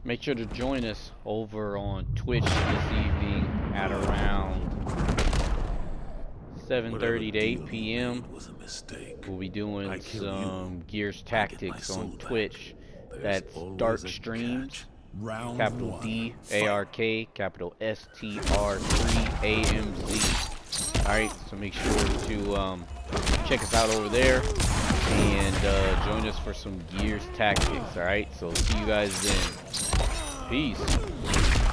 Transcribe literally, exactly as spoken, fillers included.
Make sure to join us over on Twitch this evening at around seven thirty to eight P M We'll be doing some Gears Tactics on Twitch. That's DarkStr3amz, capital D A R K, capital S T R three A M Z. Alright, so make sure to um, check us out over there and uh, join us for some Gears Tactics. Alright, so see you guys then. Peace.